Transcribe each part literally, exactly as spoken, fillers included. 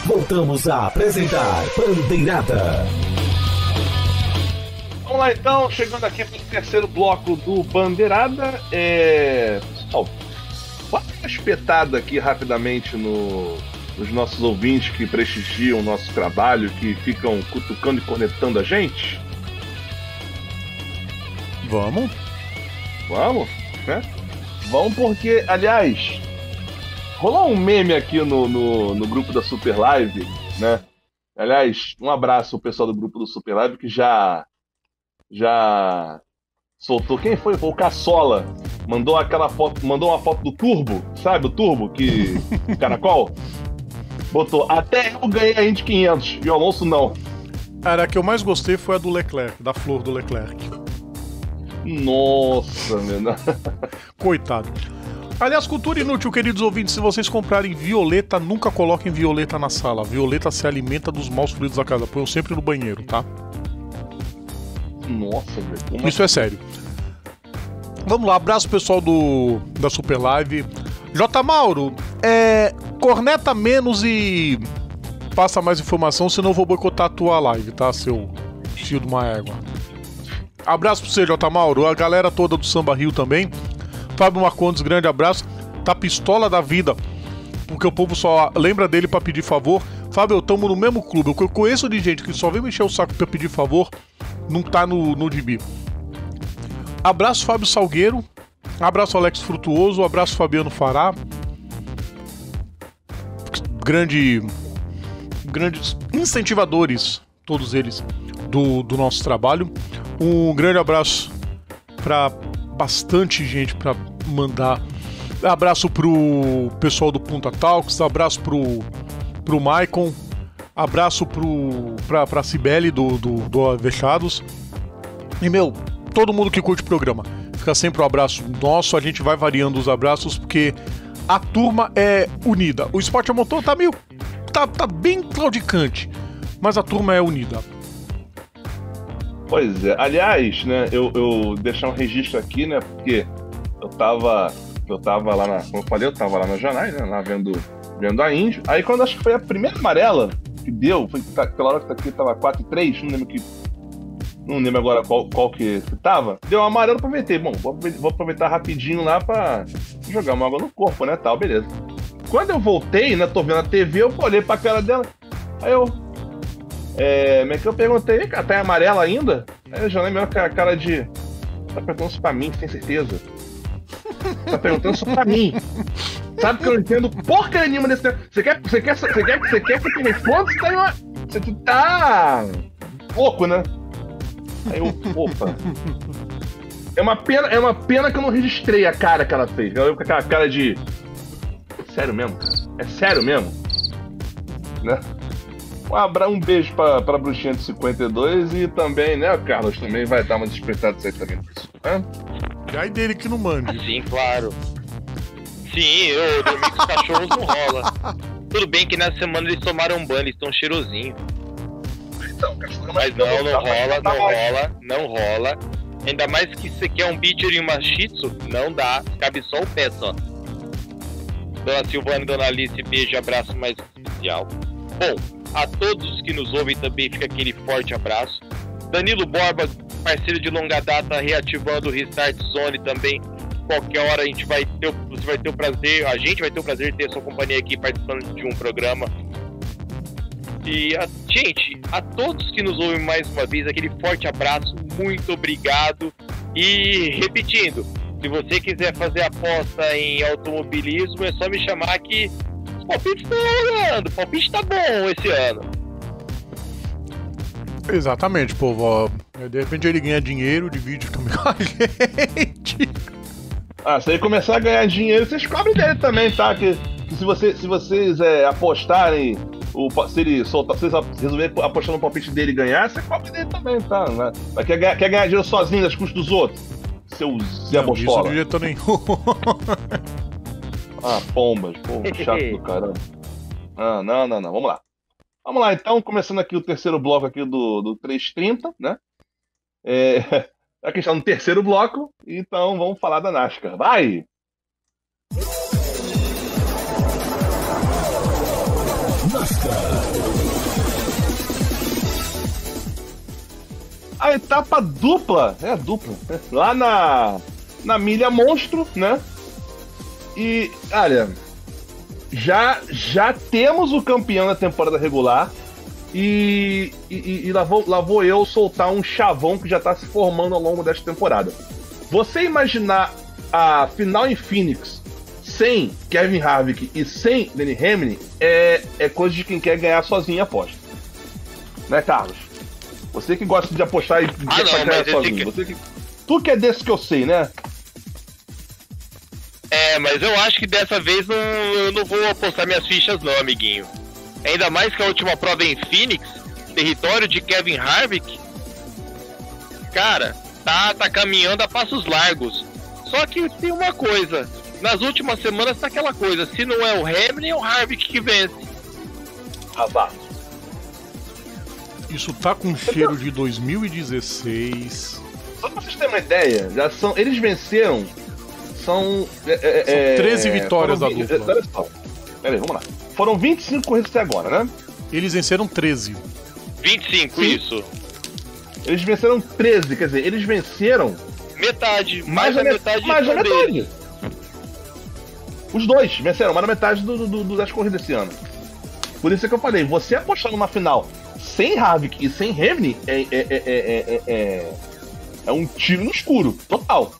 voltamos a apresentar Bandeirada. Vamos lá então, chegando aqui para o terceiro bloco do Bandeirada. É... Pessoal, dá uma espetada aqui rapidamente no... nos nossos ouvintes que prestigiam o nosso trabalho, que ficam cutucando e cornetando a gente. Vamos? Vamos, né? Vamos porque, aliás, rolou um meme aqui no, no, no grupo da Super Live, né? Aliás, um abraço ao pessoal do grupo do Super Live que já já soltou. Quem foi? Foi o Caçola. Mandou aquela foto, mandou uma foto do Turbo, sabe? O Turbo, que o Caracol botou. Até eu ganhei a Indy quinhentos e o Alonso não. Cara, a que eu mais gostei foi a do Leclerc, da flor do Leclerc. Nossa, meu. Coitado. Aliás, cultura inútil, queridos ouvintes, se vocês comprarem violeta, nunca coloquem violeta na sala. Violeta se alimenta dos maus fluidos da casa. Põe sempre no banheiro, tá? Nossa, velho. Isso é sério. Vamos lá, abraço pessoal do da Super Live. J. Mauro, é, corneta menos e passa mais informação, senão eu vou boicotar a tua live, tá, seu fio de uma égua. Abraço pra você, J. Mauro, a galera toda do Samba Rio também. Fábio Marcondes, grande abraço. Tá pistola da vida, porque o povo só lembra dele pra pedir favor. Fábio, eu tamo no mesmo clube. O que eu conheço de gente que só vem me encher o saco pra pedir favor, não tá no, no gibi. Abraço, Fábio Salgueiro. Abraço, Alex Frutuoso. Abraço, Fabiano Fará. Grande, grandes incentivadores, todos eles, do, do nosso trabalho. Um grande abraço pra bastante gente pra mandar. Abraço pro pessoal do Punta Talks. Abraço pro, pro Maicon. Abraço pro, pra, pra Cibele do, do, do Avechados. E, meu, todo mundo que curte o programa. Fica sempre um abraço nosso. A gente vai variando os abraços porque a turma é unida. O Esporte a Motor tá meio... Tá, tá bem claudicante, mas a turma é unida. Pois é. Aliás, né, eu, eu deixar um registro aqui, né, porque eu tava, eu tava lá na, como eu falei, eu tava lá na Janai, né, lá vendo, vendo a Indy. Aí quando acho que foi a primeira amarela que deu, foi aquela hora que tá aqui, tava quatro e três, não lembro que, não lembro agora qual, qual que, que tava. Deu uma amarela, aproveitei. Bom, vou, vou aproveitar rapidinho lá pra jogar uma água no corpo, né, tal, beleza. Quando eu voltei, né, tô vendo a T V, eu olhei pra cara dela, aí eu... É, como é que eu perguntei, cara, tá em amarela ainda? Aí eu já lembro com a cara de... Tá perguntando isso pra mim, sem certeza. Tá perguntando isso pra mim. Sabe que eu não entendo porcaria nenhuma desse tempo. Você quer, você quer, você quer, você quer que eu te responda? Você tá em uma... Você tá... louco, né? Aí eu, opa. É uma pena, é uma pena que eu não registrei a cara que ela fez. Ela veio com aquela cara de... Sério mesmo? É sério mesmo? Né? Um, abra, um beijo pra, pra Bruxinha de cinquenta e dois e também, né, o Carlos também vai dar uma despertada disso aí também. Né? E aí dele que não mande. Sim, claro. Sim, eu dormi com os cachorros não rola. Tudo bem que nessa semana eles tomaram um banho, eles estão cheirosinhos. Então, cachorro, mas não, não rola, não rola, não rola. Ainda mais que você quer um Beacher e uma Shih Tzu, não dá, cabe só o pé só. Dona Silvana e Dona Alice, beijo e abraço mais especial. Bom, a todos que nos ouvem também fica aquele forte abraço. Danilo Borba, parceiro de longa data, reativando o Restart Zone também. Qualquer hora a gente vai ter, você vai ter o prazer, a gente vai ter o prazer de ter a sua companhia aqui participando de um programa. E, a, gente, a todos que nos ouvem mais uma vez, aquele forte abraço, muito obrigado. E, repetindo, se você quiser fazer aposta em automobilismo, é só me chamar que os palpites estão rolando, o palpite tá bom esse ano. Exatamente, povo. Ó, de repente ele ganha dinheiro, divide também com a gente. Ah, se ele começar a ganhar dinheiro, vocês cobrem dele também, tá? Que, que se, você, se vocês é, apostarem, o, se ele soltar, se vocês resolverem apostar no palpite dele e ganhar, você cobre dele também, tá? Né? Mas quer, quer ganhar dinheiro sozinho nas custas dos outros? Seu Zé Não, Bostola. Isso de jeito nenhum. Ah, pombas, pô, chato do caramba. Ah, não, não, não, vamos lá. Vamos lá, então, começando aqui o terceiro bloco aqui do, do trezentos e trinta, né? É, aqui está no terceiro bloco, então vamos falar da NASCAR. Vai! A etapa dupla, é a dupla, né? Lá na, na milha monstro, né? E, olha, já, já temos o campeão da temporada regular e, e, e lá, vou, lá vou eu soltar um chavão que já tá se formando ao longo desta temporada. Você imaginar a final em Phoenix sem Kevin Harvick e sem Denny Hamlin é, é coisa de quem quer ganhar sozinho a aposta. Né, Carlos? Você que gosta de apostar e ah, quer não, ganhar sozinho. que... Você que... Tu que é desse que eu sei, né? É, mas eu acho que dessa vez não, eu não vou apostar minhas fichas não, amiguinho. Ainda mais que a última prova em Phoenix, território de Kevin Harvick, cara, tá, tá caminhando a passos largos. Só que tem uma coisa, nas últimas semanas tá aquela coisa, se não é o Hamilton, é o Harvick que vence. Azar. Isso tá com cheiro de dois mil e dezesseis. Só pra vocês terem uma ideia, já são, eles venceram. São, é, são é, treze vitórias da vinte, dupla. Olha só. Pera aí, vamos lá. Foram vinte e cinco corridas até agora, né? Eles venceram treze. vinte e cinco, Sim. Isso. Eles venceram treze, quer dizer, eles venceram. Metade, Mais, mais a me- metade mais da dele. metade. Os dois venceram mais da metade do, do, do, das corridas esse ano. Por isso é que eu falei, você apostar numa final sem Harvick e sem Hamlin é, é, é, é, é, é, é um tiro no escuro, total.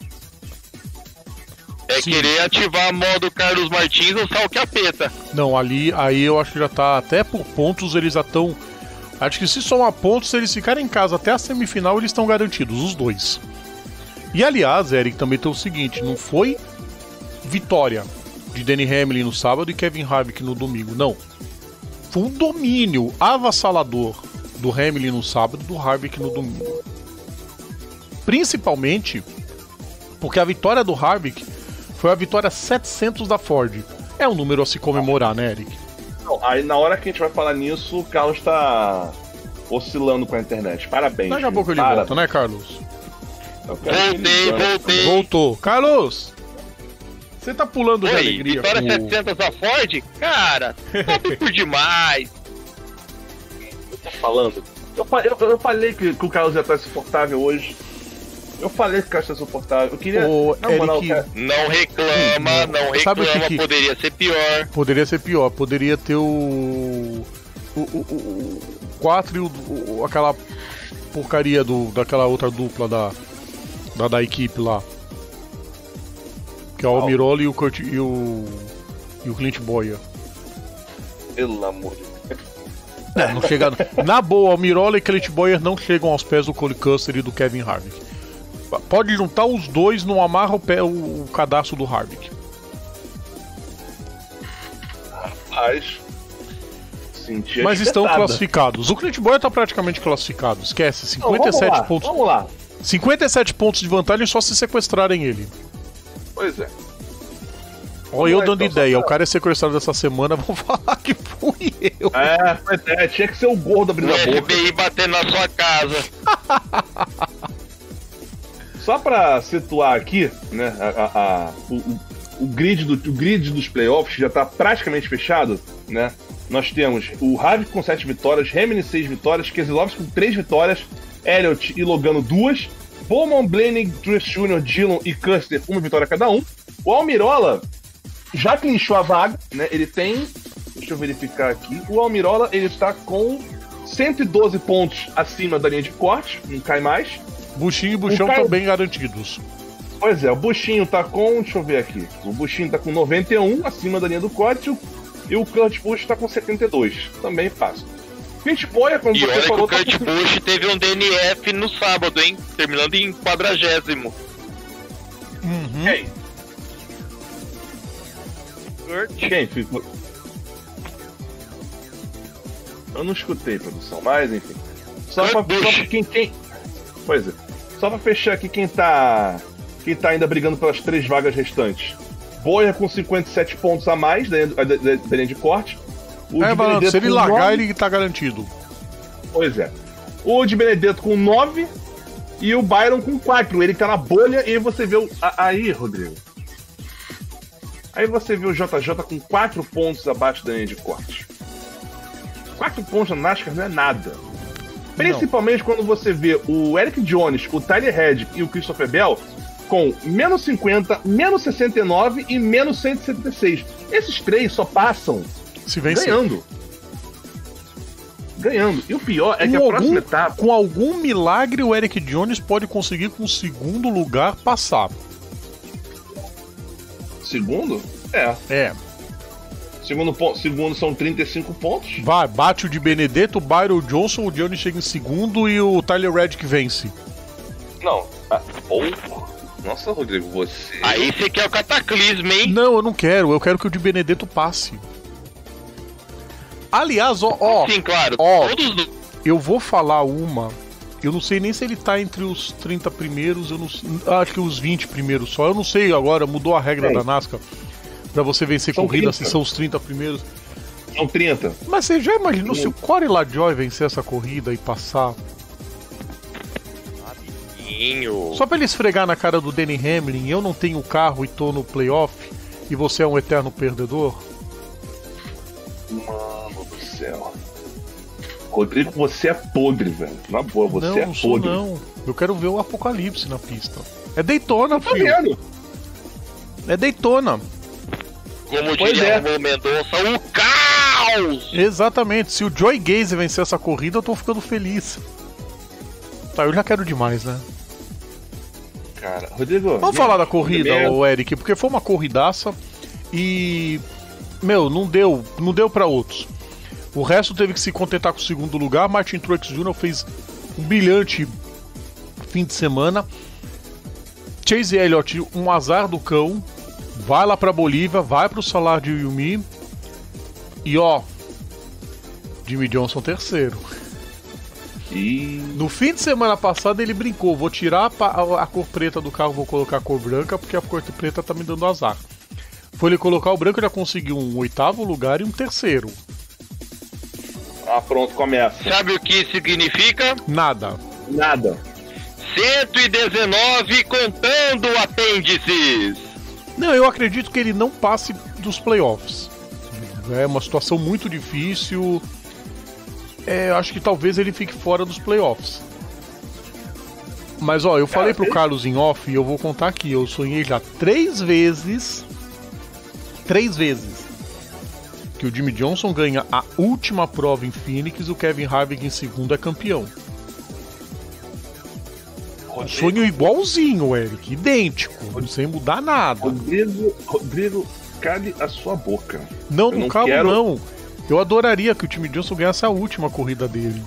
É Sim. querer ativar a modo Carlos Martins ou sal capeta. Não, ali, aí eu acho que já tá, até por pontos eles já estão... Acho que se somar pontos, se eles ficarem em casa até a semifinal, eles estão garantidos, os dois. E aliás, Eric, também tem o seguinte, não foi vitória de Denny Hamlin no sábado e Kevin Harvick no domingo, não. Foi um domínio avassalador do Hamlin no sábado e do Harvick no domingo. Principalmente porque a vitória do Harvick foi a vitória setecentos da Ford. É um número a se comemorar, né, Eric? Não, aí na hora que a gente vai falar nisso, o Carlos tá oscilando com a internet. Parabéns. Daqui a pouco ele Parabéns. volta, né, Carlos? Eu quero que ele Voltei, ganhe. voltei. Voltou. Carlos! Você tá pulando de Oi, alegria vitória com o... setecentos da Ford? Cara, top por demais. Eu tô falando. Eu, fa- eu, eu falei que, que o Carlos ia estar suportável hoje. Eu falei que o Carlos ia suportável. Eu queria. Ô, na moral, Eric, cara, Não reclama, não Sabe o que reclama, que- poderia ser pior. Poderia ser pior, poderia ter o. O, o, o, o quatro e o, o- aquela porcaria do, daquela outra dupla da, da, da equipe lá. Que é o Almirola e o, Kurt, e o. E o Clint Boyer. pelo amor de Deus. É, não chega. Na boa, Almirola e Clint Boyer não chegam aos pés do Cole Custer e do Kevin Harvick. Pode juntar os dois, não amarra o, pé, o, o cadastro do Harvick. Rapaz. Senti a Mas estão espetada. classificados. O Clint Boyer tá praticamente classificado. Esquece, Não, cinquenta e sete vamos lá, pontos. Vamos lá. cinquenta e sete pontos de vantagem só se sequestrarem ele. Pois é. Olha eu Vamos lá, dando então, só ideia. pra- O cara é sequestrado essa semana, vão falar que fui eu. É, pois é, tinha que ser o gordo O abrindo a F boca. B I batendo na sua casa. Só pra situar aqui, né, a, a- a- o, o- o grid do, o grid dos playoffs já tá praticamente fechado, né? Nós temos o Harvick com sete vitórias, Hamilton seis vitórias, Keselowski com três vitórias, Elliott e Logano duas, Bowman, Blaney, Truex Júnior, Dillon e Custer uma vitória cada um. O Almirola já clinchou a vaga, né? Ele tem, deixa eu verificar aqui, o Almirola ele tá com cento e doze pontos acima da linha de corte, não cai mais. Buchinho e Buchão O cara- estão bem garantidos. Pois é, o Buchinho tá com. Deixa eu ver aqui. O Buchinho tá com noventa e um, acima da linha do corte, e o Kurt Busch tá com setenta e dois. Também fácil. Clint Boyer, como E você olha que falou, o Kurt tá com... Busch teve um D N F no sábado, hein? Terminando em quadragésimo. Uhum. Quem? Kurt? Quem ficou? Eu não escutei, produção, mas enfim. Só Kurt pra, Busch. só pra quem, quem. Pois é. Só pra fechar aqui quem tá. Quem tá ainda brigando pelas três vagas restantes. Boyer com cinquenta e sete pontos a mais da, da, da, da linha de corte. O É, de mano, Benedetto se ele com largar, nove. ele tá garantido. Pois é. O de Benedetto com nove e o Byron com quatro. Ele que tá na bolha e aí você vê o. a- Aí, Rodrigo. Aí você vê o J J com quatro pontos abaixo da linha de corte. quatro pontos na NASCAR não é nada. Principalmente não. Quando você vê o Eric Jones, o Tyler Reddick e o Christopher Bell com menos cinquenta, menos sessenta e nove e menos cento e setenta e seis. Esses três só passam se vencer. ganhando. Ganhando. E o pior é com que a algum, próxima etapa... Com algum milagre, o Eric Jones pode conseguir com o segundo lugar passar. Segundo? É. É. Segundo, segundo são trinta e cinco pontos. Vai, bate o de Benedetto, o Byron Johnson, o Johnny chega em segundo e o Tyler Reddick vence. Não. Ah, oh. Nossa, Rodrigo, você... Aí você quer o cataclismo, hein? Não, eu não quero. Eu quero que o de Benedetto passe. Aliás, ó... ó Sim, claro. Ó, todos... eu vou falar uma... Eu não sei nem se ele tá entre os trinta primeiros, eu não acho que os vinte primeiros só. Eu não sei agora, mudou a regra é. da NASCAR. Pra você vencer são corrida, se são os trinta primeiros. São trinta. Mas você já imaginou se o Corey LaJoie vencer essa corrida e passar? Só pra ele esfregar na cara do Denny Hamlin, eu não tenho carro e tô no playoff, e você é um eterno perdedor? Mano do céu. Rodrigo, você é podre, velho. Na boa, você não, é não podre. Não, não. Eu quero ver o apocalipse na pista. É Daytona, tá filho. Vendo? É Daytona. Como diria o Mendonça, o caos! Exatamente. Se o Joey Gacy vencer essa corrida, eu tô ficando feliz. Tá, eu já quero demais, né? Cara, Rodrigo... Vamos falar da corrida, ô Eric, porque foi uma corridaça e... Meu, não deu, não deu pra outros. O resto teve que se contentar com o segundo lugar. Martin Truex Júnior fez um brilhante fim de semana. Chase Elliott, um azar do cão. Vai lá pra Bolívia, vai pro Salar de Uyuni. E ó, Jimmy Johnson terceiro. E... No fim de semana passado ele brincou, vou tirar a, a cor preta do carro, vou colocar a cor branca, porque a cor preta tá me dando azar. Foi ele colocar o branco, ele já conseguiu um oitavo lugar e um terceiro. Ah, pronto, começa. Sabe o que significa? Nada. Nada. cento e dezenove contando apêndices. Não, eu acredito que ele não passe dos playoffs. É uma situação muito difícil. É, acho que talvez ele fique fora dos playoffs. Mas ó, eu falei pro Carlos em off e eu vou contar aqui. Eu sonhei já três vezes. Três vezes. Que o Jimmy Johnson ganha a última prova em Phoenix e o Kevin Harvick em segundo é campeão. Um sonho igualzinho, Eric. Idêntico. Sem mudar nada. Rodrigo, Rodrigo, cale a sua boca. Não, eu não calo quero... não. Eu adoraria que o Jimmy Johnson ganhasse a última corrida dele.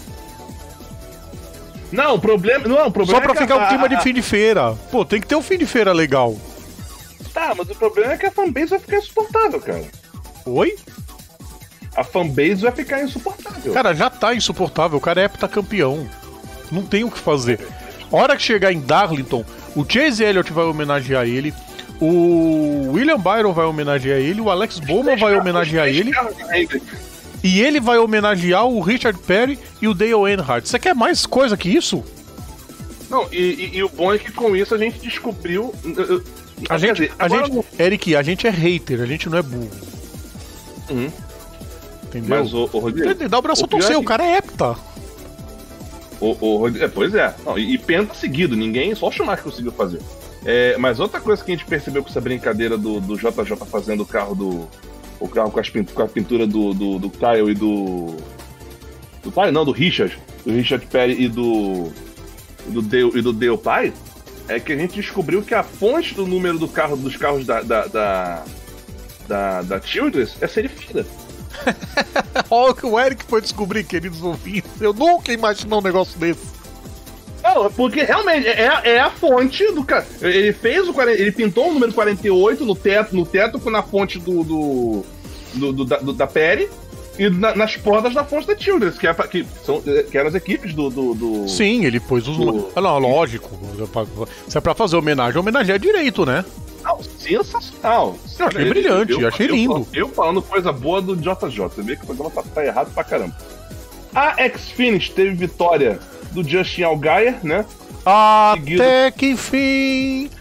Não, o problema... Não, o problema Só pra é ficar a... o clima de fim de feira. Pô, tem que ter um fim de feira legal. Tá, mas o problema é que a fanbase vai ficar insuportável, cara. Oi? A fanbase vai ficar insuportável. Cara, já tá insuportável. O cara é heptacampeão. Não tem o que fazer. A hora que chegar em Darlington, o Chase Elliott vai homenagear ele, o William Byron vai homenagear ele, o Alex Bowman vai homenagear ele, e ele vai homenagear o Richard Petty e o Dale Earnhardt. Você quer mais coisa que isso? Não, e, e, e o bom é que com isso a gente descobriu... A gente, dizer, a gente não... Eric, a gente é hater, a gente não é burro. Uhum. Entendeu? Mas o, o Rodrigo... Dá o braço a torcer, é que... o cara é hepta. O, o, é, pois é, não, e, e penta seguido, ninguém, só o Schumacher conseguiu fazer. É, mas outra coisa que a gente percebeu com essa brincadeira do, do J J fazendo o carro do. O carro com, as, com a pintura do, do, do Kyle e do. Do Kyle, não, do Richard. Do Richard Petty e do. Do Dale, e do Dale Pai. É que a gente descobriu que a fonte do número do carro, dos carros da. Da, da, da, da Childress é serifina. Olha o que o Eric foi descobrir, queridos ouvintes. Eu nunca imaginei um negócio desse. Não, porque realmente é, é a fonte do cara. Ele fez o ele pintou o número quarenta e oito no teto, no teto na fonte do, do, do, do, da, do da Petty e na, nas portas da fonte da Childress, que, é, que, são, que eram as equipes do. do, do Sim, ele pôs os. Do... Ah, não, lógico. Se é pra fazer homenagem, homenagem é direito, né? Não, sensacional. Eu achei ele, brilhante, eu, achei eu, lindo. Eu, eu falando coisa boa do J J, você vê que o programa tá, tá errado pra caramba. A Xfinity teve vitória do Justin Allgaier, né? Até Seguido... que enfim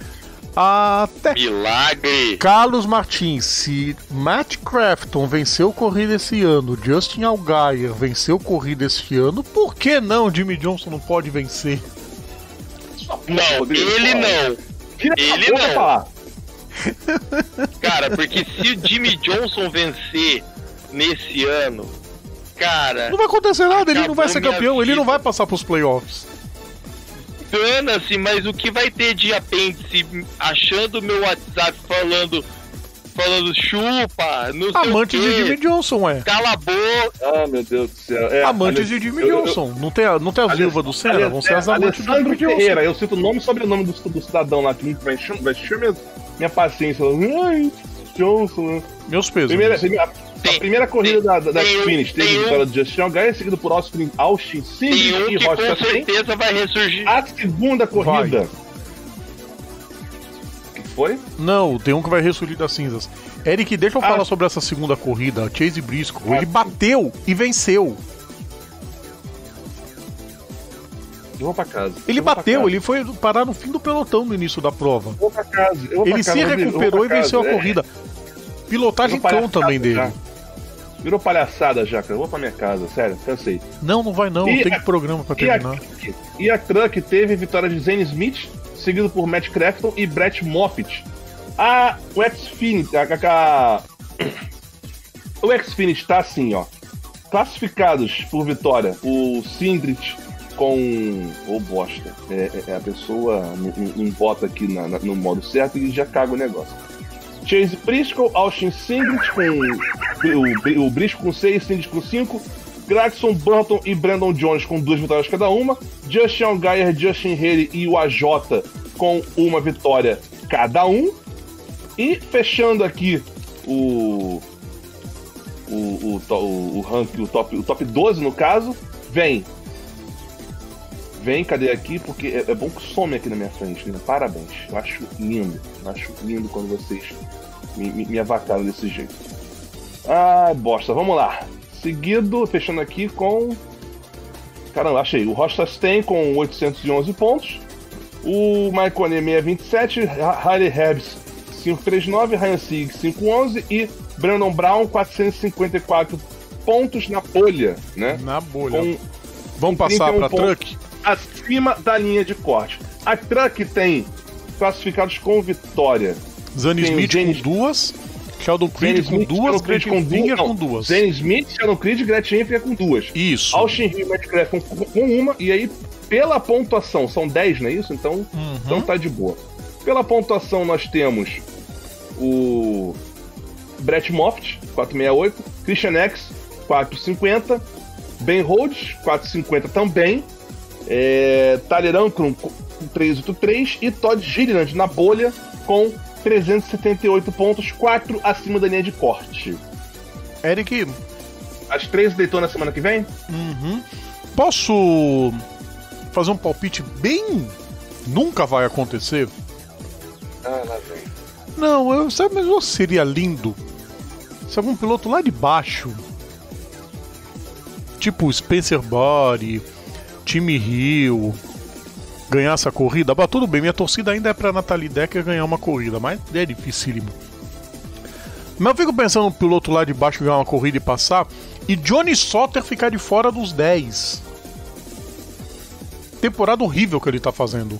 Até. Milagre! Carlos Martins, se Matt Crafton venceu corrida esse ano, Justin Allgaier venceu corrida esse ano, por que não Jimmy Johnson não pode vencer? Não, ele não. Ele não. Cara, porque se o Jimmy Johnson vencer nesse ano, cara... Não vai acontecer nada, ele não vai ser campeão, vida. Ele não vai passar pros playoffs. Dana-se, mas o que vai ter de apêndice achando meu WhatsApp falando... Falando chupa, não sei Amantes o quê. de Jimmy Johnson, é. Cala a boca. Ah, meu Deus do céu. É, Amantes Ale... de Jimmy eu, Johnson. Eu... Não tem, a, não tem as viúvas do Senna, vão ser as amantes do Jimmy Ferreira, Johnson. eu cito o nome e sobrenome do, do cidadão lá que nunca vai encher, vai encher minha, minha paciência. Ai, Johnson. Meus pesos. Primeira, primeira, tem, a primeira corrida tem, da, da, da tem, Xfinity teve um, vitória de Justin Allgaier, seguido por Austin, Austin Cindric um e que Ross com Chastain. certeza vai ressurgir. A segunda corrida. O que foi? Não, tem um que vai ressurgir das cinzas. Eric, deixa eu Ah. falar sobre essa segunda corrida. Chase Briscoe, Ah. ele bateu e venceu. Eu vou pra casa. Ele eu vou pra bateu, casa. ele foi parar no fim do pelotão no início da prova. Eu vou pra casa. Eu vou Ele pra casa, se eu vou- eu vou recuperou e pra casa. venceu a É, corrida. Pilotagem virou cão palhaçada também dele. já. Virou palhaçada já, cara. Eu vou pra minha casa, sério, cansei. Não, não vai não, E tem a- programa pra E a, terminar. e a Truck teve vitória de Zane Smith, seguido por Matt Crafton e Brett Moffitt. A, o Xfinity, a, a, a, o Xfinity tá assim, ó. Classificados por vitória, o Cindric com... Ô, oh, bosta. É, é, a pessoa não, não- não bota aqui na- na- no modo certo e já caga o negócio. Chase Briscoe, Austin Cindric com... O, o Briscoe com seis, Cindric com cinco. Gragson, Burton e Brandon Jones com duas vitórias cada uma. Justin Allgaier, Justin Haley e o A J com uma vitória cada um. E fechando aqui o... O, o, to- o, o ranking, o top, o top doze no caso, vem. Vem, cadê aqui? Porque é, é bom que some aqui na minha frente, né? Parabéns. Eu acho lindo. Eu acho lindo quando vocês me, me, me avacaram desse jeito. Ah, bosta. Vamos lá. Seguido, fechando aqui com... Caramba, achei. O Ross Chastain com oitocentos e onze pontos. O Maicone seiscentos e vinte e sete. Riley Herbst quinhentos e trinta e nove. Ryan Sieg quinhentos e onze. E Brandon Brown quatrocentos e cinquenta e quatro pontos na bolha, né? Na bolha. Com Vamos passar trinta e um pra pontos. Truck? Acima da linha de corte. A Truck tem classificados com vitória. Zane Tem o Smith James- com duas, Sheldon Creed Zane com Smith, duas, Sheldon Creed Gretchen com Finger duas, com não. duas. Zane Smith, Sheldon Creed e Gretchen Finger com duas. Isso. Austin Hill e Matt Crafton com, com uma. E aí, pela pontuação, são dez, não é isso? Então, Uhum. então tá de boa. Pela pontuação, nós temos o Brett Moffitt, quatrocentos e sessenta e oito. Christian X, quatrocentos e cinquenta. Ben Rhodes, quatrocentos e cinquenta também. É, Tyler Ankrum com trezentos e oitenta e três. E Todd Gilliland na bolha com trezentos e setenta e oito pontos, quatro acima da linha de corte. Eric, As três Daytona na semana que vem? uhum. Posso fazer um palpite bem... Nunca vai acontecer? Ah, lá vem. Não, eu, sabe, mas eu seria lindo se algum piloto lá de baixo, tipo Spencer Body, Timmy Hill, ganhasse a corrida. Bah, tudo bem, minha torcida ainda é pra Natalie Decker ganhar uma corrida, mas é dificílimo. Mas eu fico pensando no piloto lá de baixo ganhar uma corrida e passar, e Johnny Sauter ficar de fora dos dez. Temporada horrível que ele tá fazendo.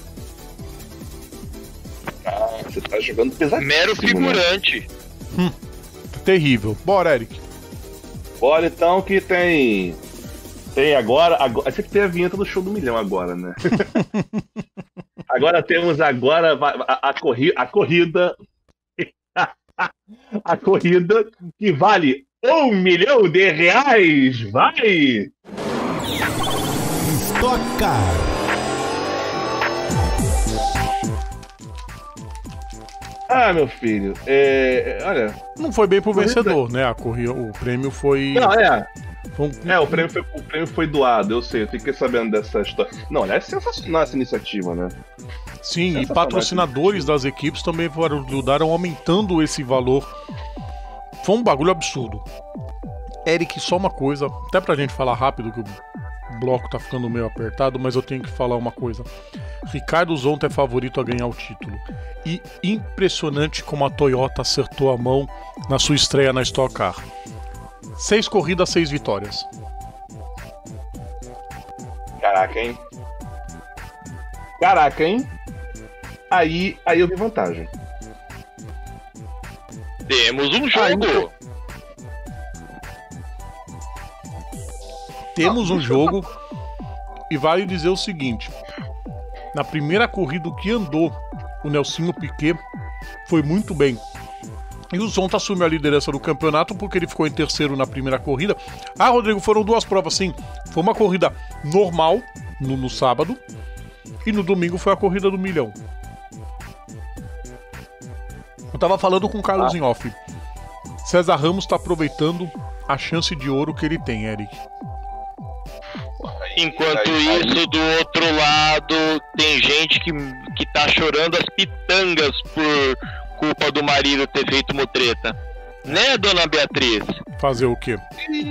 Ah, você tá jogando pesadíssimo. Mero né? figurante. Terrível. Bora, Eric. Bora então que tem. Tem agora. agora esse aqui tem a vinheta do Show do Milhão agora, né? Agora temos agora a, a, corri, a corrida. A corrida que vale um milhão de reais. Vai! Stock Car. Ah, meu filho, é, olha. Não foi bem pro Corrida- vencedor, né? A corrida, o prêmio foi. Não, é. foi um- É, o prêmio, foi, o prêmio foi doado, eu sei, eu fiquei sabendo dessa história. Não, aliás, é sensacional essa iniciativa, né? Sim, e sensacional patrocinadores das equipes também ajudaram aumentando esse valor. Foi um bagulho absurdo. Eric, só uma coisa, até pra gente falar rápido, que o bloco tá ficando meio apertado, mas eu tenho que falar uma coisa. Ricardo Zonta é favorito a ganhar o título. E impressionante como a Toyota acertou a mão na sua estreia na Stock Car. Seis corridas, seis vitórias. Caraca, hein? Caraca, hein? Aí, aí eu vi vantagem. Temos um jogo. Temos um jogo. E vale dizer o seguinte. Na primeira corrida que andou o Nelsinho Piquet foi muito bem. E o Zonta assumiu a liderança do campeonato porque ele ficou em terceiro na primeira corrida. Ah, Rodrigo, foram duas provas, sim. Foi uma corrida normal no, no sábado. E no domingo foi a corrida do milhão. Eu tava falando com o Carlos ah. em off. César Ramos tá aproveitando a chance de ouro que ele tem, Eric. Enquanto isso, do outro lado, tem gente que, que tá chorando as pitangas por culpa do marido ter feito mutreta. Né, dona Beatriz? Fazer o quê?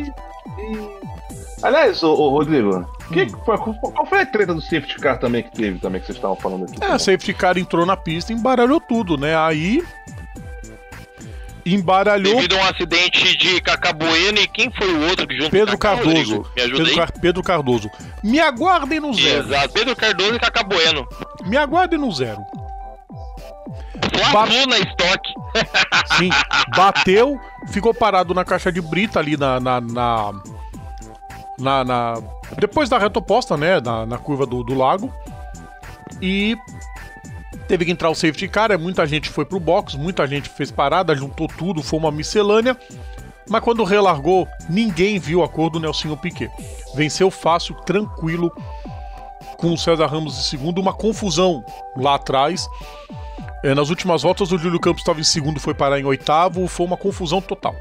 Aliás, ô, ô Rodrigo, hum. que, qual, qual foi a treta do safety car também que teve, também que vocês estavam falando aqui? É, a safety car entrou na pista e embaralhou tudo, né? Aí... Embaralhou... Devido a um acidente de Cacá Bueno e quem foi o outro que junto Pedro Cacá, Cardoso. Rodrigo? Me ajuda Pedro, aí? Car... Pedro Cardoso. Me aguardem no zero. Exato, Pedro Cardoso e Cacá Bueno. Me aguardem no zero. Fla Flu na estoque. Sim, bateu, ficou parado na caixa de brita ali na... na, na... na, na... Depois da reta oposta, né? Na, na curva do, do lago. E... Teve que entrar o safety car, muita gente foi pro box, muita gente fez parada, juntou tudo, foi uma miscelânea. Mas quando relargou, ninguém viu a cor do Nelsinho Piquet. Venceu fácil, tranquilo, com o César Ramos em segundo, uma confusão lá atrás. É, nas últimas voltas o Júlio Campos estava em segundo, foi parar em oitavo, foi uma confusão total.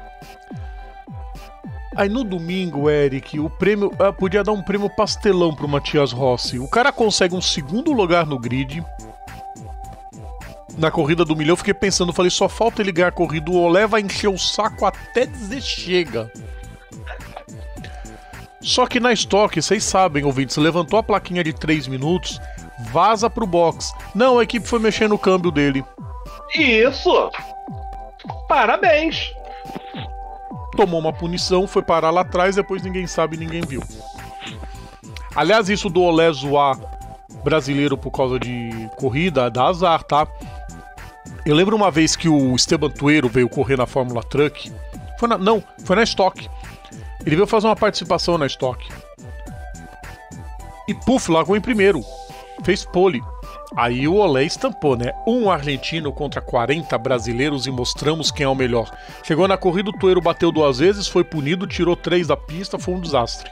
Aí no domingo, Eric, o prêmio ah, podia dar um prêmio pastelão pro Matias Rossi. O cara consegue um segundo lugar no grid. Na corrida do milhão, eu fiquei pensando, falei, só falta ele ganhar a corrida, o Olé vai encher o saco até dizer chega. Só que na Stock, vocês sabem, ouvintes, levantou a plaquinha de três minutos, vaza pro box. Não, a equipe foi mexer no câmbio dele. Isso! Parabéns! Tomou uma punição, foi parar lá atrás, depois ninguém sabe, ninguém viu. Aliás, isso do Olé zoar brasileiro por causa de corrida, dá azar, tá? Eu lembro uma vez que o Esteban Tueiro veio correr na Fórmula Truck. Foi na, não, foi na Stock. Ele veio fazer uma participação na Stock. E puf, largou em primeiro. Fez pole. Aí o Olé estampou, né? Um argentino contra quarenta brasileiros e mostramos quem é o melhor. Chegou na corrida, o Tueiro bateu duas vezes, foi punido, tirou três da pista, foi um desastre.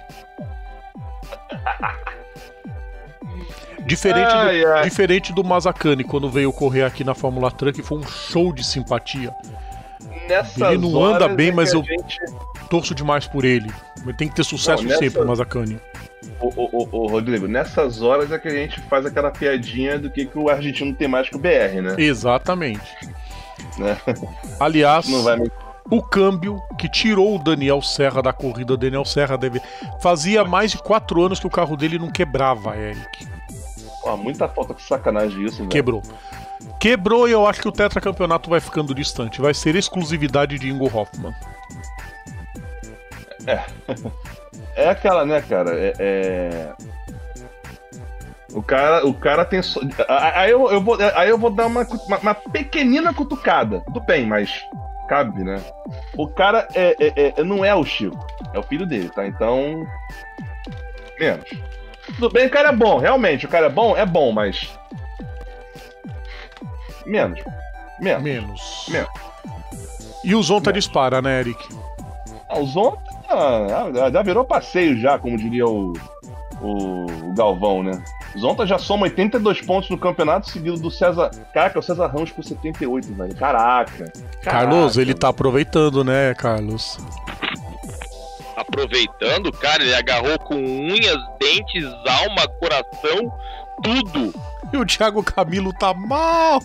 Diferente, ai, do, ai. diferente do Mazzacani, quando veio correr aqui na Fórmula Truck, foi um show de simpatia. Nessas ele não anda bem, é mas eu gente... torço demais por ele. Ele tem que ter sucesso não, nessa... sempre, o Mazzacani. Ô, ô, ô, Rodrigo, nessas horas é que a gente faz aquela piadinha do que, que o argentino tem mais que o B R, né? Exatamente. Né? Aliás, não vai me... o câmbio que tirou o Daniel Serra da corrida, o Daniel Serra deve... fazia mais de quatro anos que o carro dele não quebrava, Eric. Pô, muita falta de sacanagem isso, velho. Quebrou. Quebrou e eu acho que o tetracampeonato vai ficando distante. Vai ser exclusividade de Ingo Hoffmann. É. É aquela, né, cara? É, é... O cara, o cara tem. So... Aí, eu, eu vou, aí eu vou dar uma, uma, uma pequenina cutucada. Tudo bem, mas cabe, né? O cara é, é, é, não é o Chico, é o filho dele, tá? Então. Menos. Tudo bem, o cara é bom, realmente, o cara é bom, é bom, mas. Menos. Menos. Menos. Menos. E o Zonta Menos. dispara, né, Eric? Ah, o Zonta ah, já virou passeio, já, como diria o, o, o Galvão, né? O Zonta já soma oitenta e dois pontos no campeonato, seguido do César. Caraca, o César Ramos com setenta e oito, velho. Caraca. Carlos, Caraca. ele tá aproveitando, né, Carlos? Aproveitando, cara, ele agarrou com unhas, dentes, alma, coração, tudo. E o Thiago Camilo tá mal.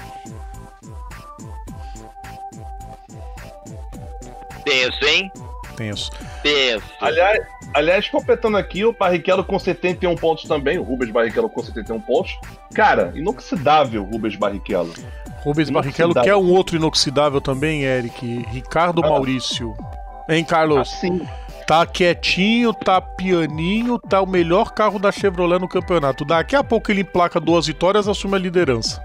Tenso, hein? tenso. Tenso. Aliás, aliás, completando aqui, o Barrichello com setenta e um pontos também, o Rubens Barrichello com setenta e um pontos. Cara, inoxidável Rubens Barrichello. Rubens Barrichello quer um outro inoxidável também, Eric. Ricardo Ah. Maurício. Hein, Carlos? Assim, Tá quietinho, tá pianinho, tá o melhor carro da Chevrolet no campeonato. Daqui a pouco ele emplaca duas vitórias e assume a liderança.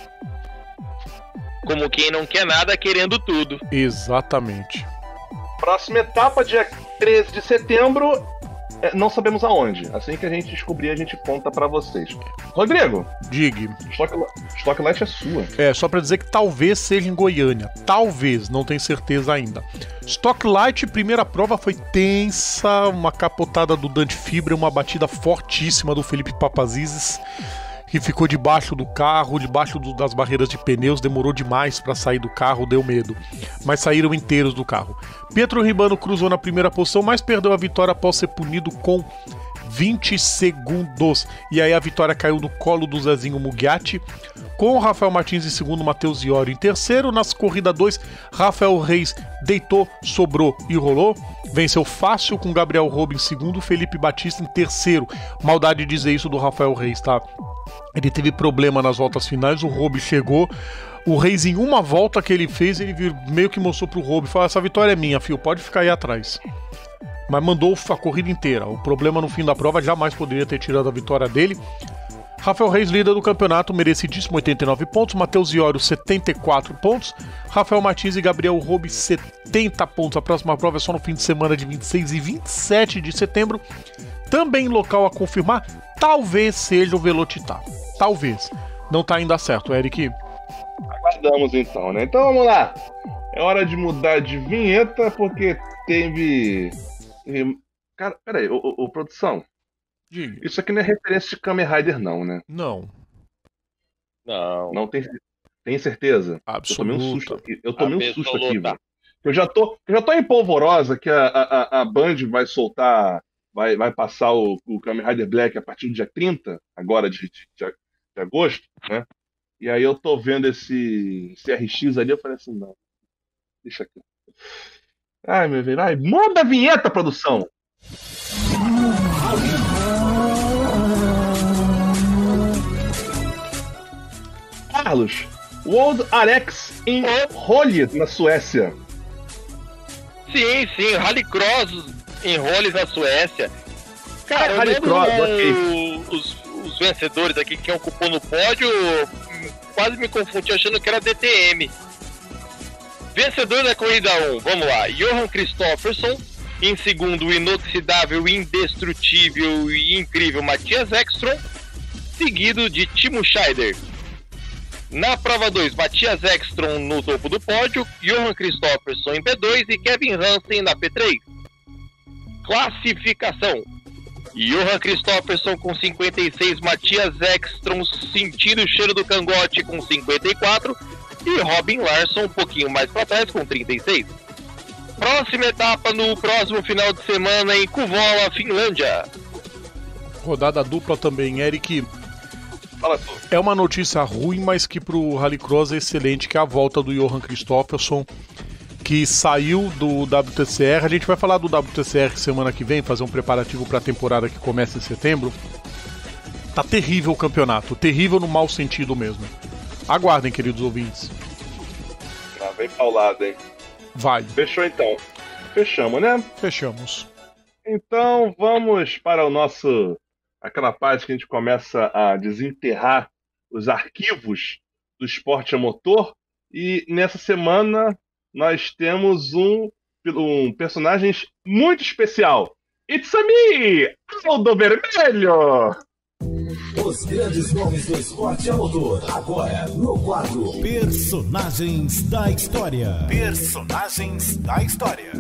Como quem não quer nada, querendo tudo. Exatamente. próxima etapa, dia treze de setembro, é, não sabemos aonde. Assim que a gente descobrir, a gente conta pra vocês. Rodrigo, Diga. Stock, Stocklight é sua. É, só pra dizer que talvez seja em Goiânia. Talvez, não tenho certeza ainda. Stocklight, primeira prova foi tensa, uma capotada do Dante Fibra, uma batida fortíssima do Felipe Papazizes, que ficou debaixo do carro, debaixo do, das barreiras de pneus, demorou demais pra sair do carro, deu medo. Mas saíram inteiros do carro. Pietro Ribano cruzou na primeira posição, mas perdeu a vitória após ser punido com vinte segundos. E aí a vitória caiu no colo do Zezinho Mugiati, com o Rafael Martins em segundo, Matheus Iori em terceiro. Nas corrida dois, Rafael Reis deitou, sobrou e rolou. Venceu fácil com Gabriel Roube em segundo, Felipe Batista em terceiro. Maldade de dizer isso do Rafael Reis, tá? Ele teve problema nas voltas finais, o Roube chegou. O Reis, em uma volta que ele fez, ele meio que mostrou pro Roube, falou: essa vitória é minha, filho, pode ficar aí atrás. Mas mandou a corrida inteira. O problema no fim da prova jamais poderia ter tirado a vitória dele. Rafael Reis, líder do campeonato, merecidíssimo, oitenta e nove pontos. Matheus Iório, setenta e quatro pontos. Rafael Martins e Gabriel Roube, setenta pontos. A próxima prova é só no fim de semana de vinte e seis e vinte e sete de setembro. Também local a confirmar, talvez seja o Velocitar. Talvez. Não tá ainda certo, Eric. Aguardamos então, né? Então vamos lá. É hora de mudar de vinheta, porque teve... teve... Cara, peraí, ô, ô, ô, produção. Diga. Isso aqui não é referência de Kamen Rider não, né? Não. Não. Não tem, tem certeza? Absoluta. Eu tomei um susto aqui. Eu tomei um susto aqui, Absoluta. velho. Eu já tô, eu já tô em polvorosa que a, a, a Band vai soltar, vai, vai passar o, o Kamen Rider Black a partir do dia trinta, agora de, de, de, de agosto, né? E aí eu tô vendo esse, esse R X ali, eu falei assim, não, deixa aqui. Ai, meu velho, ai, muda a vinheta, produção! Carlos, World Arex em Rally, na Suécia. Sim, sim, Rallycross em roles na Suécia. Cara, Ah, eu lembro, Rallycross, ok. o- os, os vencedores aqui que ocupou no pódio, quase me confundi achando que era D T M. Vencedor da corrida um, vamos lá, Johan Christofferson. Em segundo, o inoxidável, indestrutível e incrível Matthias Ekstrom, seguido de Timo Scheider. Na prova dois, Matthias Ekstrom no topo do pódio, Johan Christofferson em P dois e Kevin Hansen na P três. Classificação: Johan Christofferson com cinquenta e seis, Matthias Ekstrom sentindo o cheiro do cangote com cinquenta e quatro e Robin Larsson um pouquinho mais para trás com trinta e seis. Próxima etapa no próximo final de semana em Kuvola, Finlândia. Rodada dupla também, Eric. Fala tu. É uma notícia ruim, mas que pro Rallycross é excelente, que é a volta do Johan Christofferson, que saiu do W T C R. A gente vai falar do W T C R semana que vem, fazer um preparativo para a temporada que começa em setembro. Tá terrível o campeonato, terrível no mau sentido mesmo. Aguardem, queridos ouvintes. Ah, vem paulada, hein? Vai, Fechou então. Fechamos, né? fechamos. Então vamos para o nosso... aquela parte que a gente começa a desenterrar os arquivos do esporte a motor. E nessa semana nós temos um, um personagem muito especial. It's a me, Aldo Vermelho! Os grandes nomes do esporte a motor. Agora, no quadro Personagens da História. Personagens da História.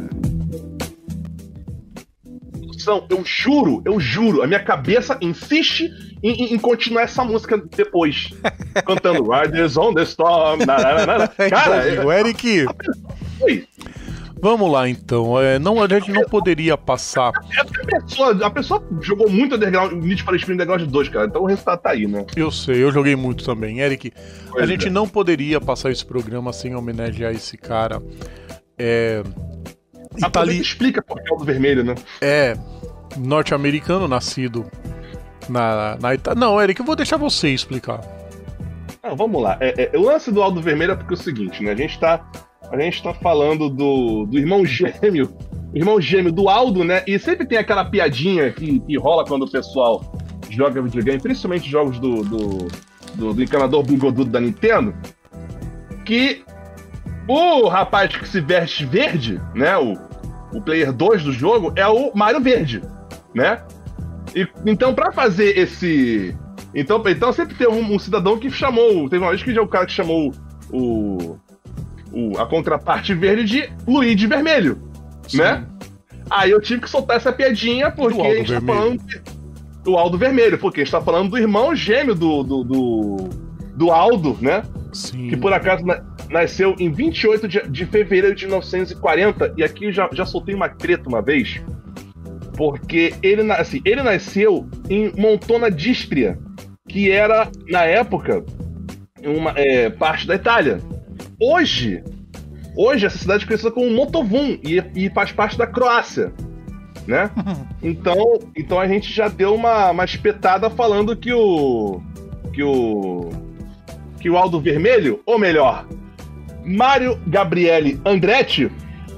São, eu juro, eu juro, a minha cabeça insiste em, em- em continuar essa música depois. Cantando Riders on the Storm. Nananana. Cara, Igualzinho, eu, Eric, Oi. vamos lá então. É, não, a gente não poderia passar. A pessoa, a pessoa jogou muito Underground, Need for Speed Underground dois, cara. Então o resultado tá aí, né? Eu sei, eu joguei muito também. Eric, a Pois gente é. não poderia passar esse programa sem homenagear esse cara. É, Itali... explica por que é o vermelho, né? É, norte-americano, nascido na, na Itália. Não, Eric, eu vou deixar você explicar. Não, vamos lá. É, é, o lance do Aldo Vermelho é porque é o seguinte, né? A gente tá, a gente tá falando do, do irmão gêmeo, irmão gêmeo do Aldo, né? E sempre tem aquela piadinha que, que rola quando o pessoal joga videogame, principalmente jogos do, do, do, do encanador bigodudo da Nintendo, que o rapaz que se veste verde, né? O, o player dois do jogo é o Mario Verde, né? E, então, pra fazer esse... Então, então sempre tem um, um cidadão que chamou... Teve uma vez que já o cara que chamou o, o, a contraparte verde de Luigi Vermelho, sim, né? Aí eu tive que soltar essa piadinha porque a gente tá falando do Aldo Vermelho, porque a gente tá falando do irmão gêmeo do, do, do, do Aldo, né? Sim. Que por acaso na, nasceu em vinte e oito de, de fevereiro de mil novecentos e quarenta, e aqui já, já soltei uma treta uma vez, porque ele, assim, ele nasceu em Montona d'Istria, que era, na época, uma é, parte da Itália. Hoje, hoje essa cidade é conhecida como Motovun e, e faz parte da Croácia, né? Então, então a gente já deu uma, uma espetada falando que o que o que o Aldo Vermelho, ou melhor, Mário Gabriele Andretti,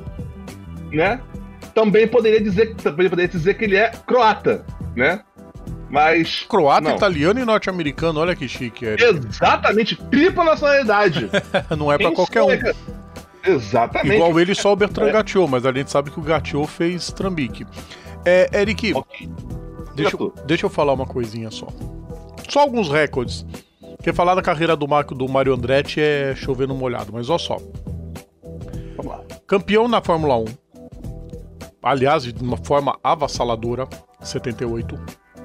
né? Também poderia dizer, também poderia dizer que ele é croata, né? Mas... Croata, não. Italiano e norte-americano, olha que chique, Eric. Exatamente, tripla nacionalidade. Não é pra Quem qualquer um. é? Exatamente. Igual ele, só o Bertrand é. Gatiot, mas a gente sabe que o Gatiot fez trambique. É, Eric, Okay. deixa, eu, deixa eu falar uma coisinha só. Só alguns recordes. Porque falar da carreira do, Marco, do Mario Andretti é chover no molhado, mas olha só. Vamos lá. Campeão na Fórmula um. Aliás, de uma forma avassaladora, em setenta e oito.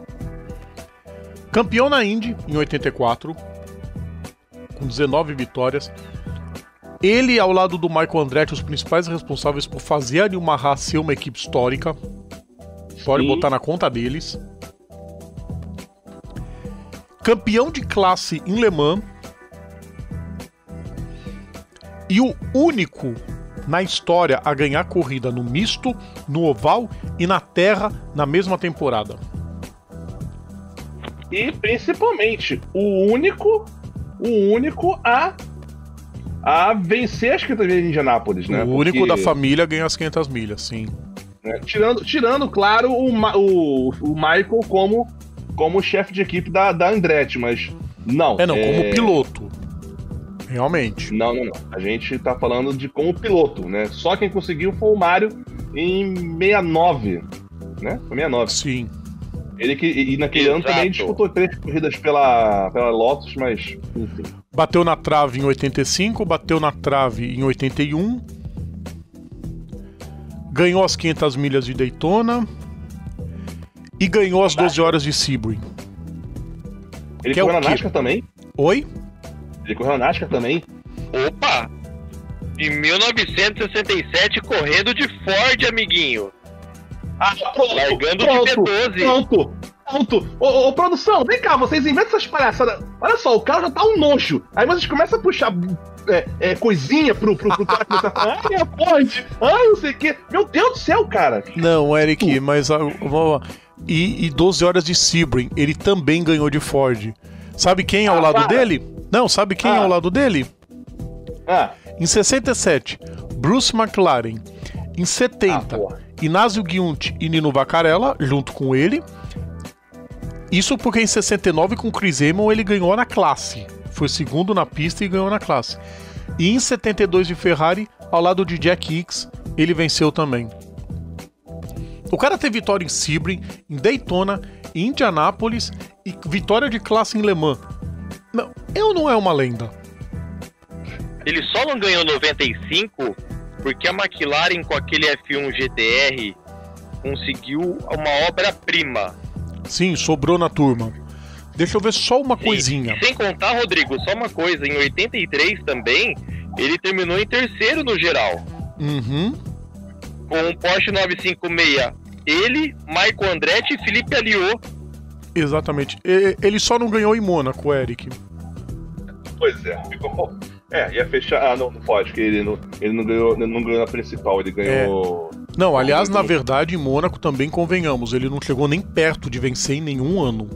Campeão na Indy, em oitenta e quatro. Com dezenove vitórias. Ele, ao lado do Michael Andretti, os principais responsáveis por fazer a Yamaha Haas ser uma equipe histórica. Pode Sim. botar na conta deles. Campeão de classe em Le Mans. E o único na história a ganhar corrida no misto, no oval e na terra na mesma temporada. E principalmente, o único, o único a, a vencer as quinhentas milhas de Indianápolis, né? O único Porque, da família a ganhar as quinhentas milhas, sim. né, tirando, tirando, claro, o, Ma- o, o Michael como, como chefe de equipe da, da Andretti, mas não. É, não, como piloto. Realmente. Não, não, não. A gente tá falando de como piloto, né? Só quem conseguiu foi o Mário em sessenta e nove, né? Foi sessenta e nove. Sim. Ele que, e naquele Exato. ano também disputou três corridas pela, pela Lotus, mas enfim. Bateu na trave em oitenta e cinco, bateu na trave em oitenta e um. Ganhou as quinhentas milhas de Daytona. E ganhou as doze horas de Sebring. Ele Que é correu o na quê? NASCAR também? Oi? Ele correu na NASCAR também? Opa! Em mil novecentos e sessenta e sete, correndo de Ford, amiguinho. Ah, pronto, Largando pronto, de P doze. Pronto, pronto. Ô, ô, ô, produção, vem cá, vocês inventam essas palhaçadas. Olha só, o carro já tá um nojo. Aí vocês começam a puxar é, é, coisinha pro, pro, pro cara começar a falar, ai, a Ford, ai, não sei o quê. Meu Deus do céu, cara. Não, Eric, mas... ah, vamos lá. E, e doze horas de Sebring, ele também ganhou de Ford. Sabe quem é ao Ah, lado para. dele? Não, sabe quem é Ah. ao lado dele? Ah, Em sessenta e sete, Bruce McLaren. Em setenta, Ah, porra. Inácio Giunti e Nino Vaccarella, junto com ele. Isso porque em sessenta e nove, com Chris Amon, ele ganhou na classe. Foi segundo na pista e ganhou na classe. E em setenta e dois de Ferrari, ao lado de Jack Hicks, ele venceu também. O cara teve vitória em Sebring, em Daytona, em Indianápolis e vitória de classe em Le Mans. Não, eu não é uma lenda. Ele só não ganhou noventa e cinco porque a McLaren com aquele F um G T R conseguiu uma obra-prima. Sim, sobrou na turma. Deixa eu ver só uma Sim. coisinha. E sem contar, Rodrigo, só uma coisa, em oitenta e três também, ele terminou em terceiro no geral. Uhum. Com um Porsche novecentos e cinquenta e seis. Ele, Michael Andretti e Felipe Alliot. Exatamente. E- Ele só não ganhou em Mônaco, Eric. pois é. Ficou... É, ia fechar. Ah, não, não pode, porque ele não, ele não ganhou, não ganhou na principal, ele ganhou. Não, aliás, na verdade, em Mônaco também convenhamos, ele não chegou nem perto de vencer em nenhum ano.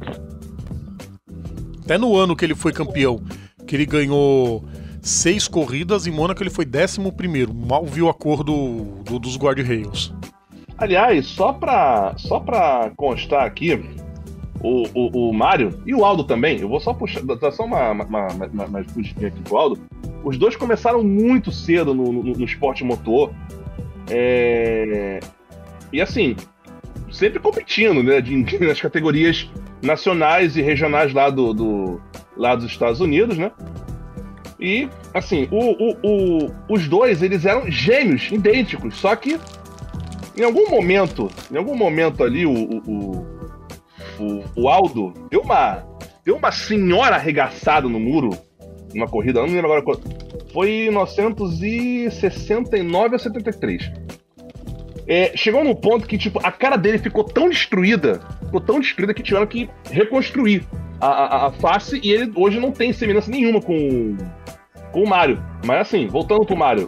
Até no ano que ele foi campeão, que ele ganhou seis corridas, em Mônaco ele foi décimo primeiro. Mal viu a cor do, do, dos guarda-reios. Aliás, só pra, só pra constar aqui, o, o, o Mário e o Aldo também, eu vou só puxar, dar só uma, uma, uma, uma, uma puxadinha aqui pro Aldo. Os dois começaram muito cedo no, no, no esporte motor. É... E assim, sempre competindo, né, de, nas categorias nacionais e regionais lá, do, do, lá dos Estados Unidos, né? E, assim, o, o, o, os dois, eles eram gêmeos, idênticos, só que em algum momento, em algum momento ali, o, o, o, o Aldo deu uma, deu uma senhora arregaçada no muro, numa corrida, não me lembro agora quanto. Foi em mil novecentos e sessenta e nove ou setenta e três. É, chegou num ponto que, tipo, a cara dele ficou tão destruída, ficou tão destruída que tiveram que reconstruir a, a, a face, e ele hoje não tem semelhança nenhuma com, com o Mário. Mas assim, voltando pro Mário.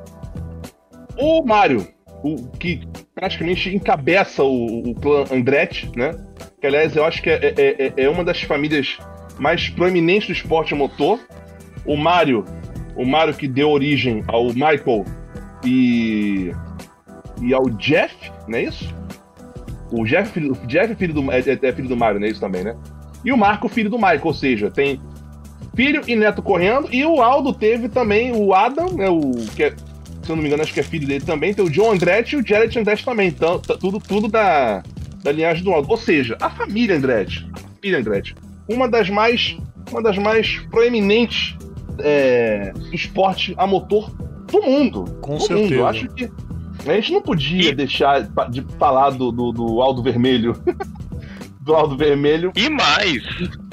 O Mário, o que praticamente encabeça o, o clã Andretti, né? Que, aliás, eu acho que é, é, é uma das famílias mais proeminentes do esporte motor. O Mário, o Mário que deu origem ao Michael e, e ao Jeff, não é isso? O Jeff, o Jeff é, filho do, é, é filho do Mário, não é isso também, né? E o Marco, filho do Michael, ou seja, tem filho e neto correndo, e o Aldo teve também o Adam, né, o, que é, se eu não me engano, acho que é filho dele também, tem o John Andretti e o Jared Andretti também, então, tá, tudo, tudo da, da linhagem do Aldo. Ou seja, a família Andretti, a família Andretti, uma das mais, uma das mais proeminentes é, do esporte a motor do mundo. Com do certeza. Mundo. Eu acho que a gente não podia e... deixar de falar do, do, do Aldo Vermelho. do Aldo Vermelho. E mais,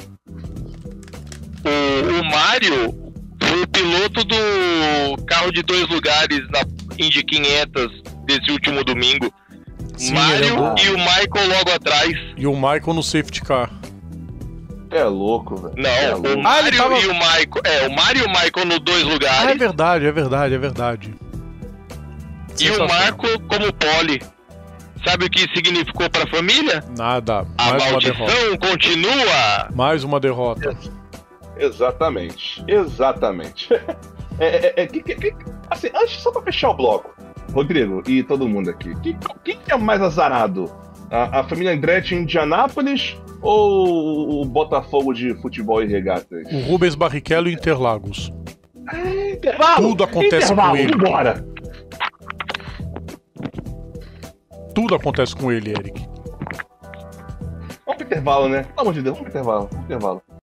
o, o Mário foi o piloto do carro de dois lugares na Indy quinhentos desse último domingo. Sim, Mário é e o Michael logo atrás. E o Michael no safety car. É louco, velho. Não, é o louco. Mário Ah, tava... e o Michael. É, o Mário e o Michael nos dois lugares. Ah, é verdade, é verdade, é verdade. E o Marco como pole. Sabe o que significou pra família? Nada. A Mais uma derrota. maldição continua. Mais uma derrota. Exatamente. Exatamente. é, é, é, que, que, assim, antes, só pra fechar o bloco, Rodrigo e todo mundo aqui, quem que, que é mais azarado? A, a família Andretti em Indianápolis ou o Botafogo de futebol e regatas? O Rubens Barrichello e Interlagos. É, intervalo! Tudo acontece intervalo, com ele. Embora. Tudo acontece com ele, Eric. Vamos pro intervalo, né? Pelo amor de Deus, vamos pro intervalo. Vamos pro intervalo.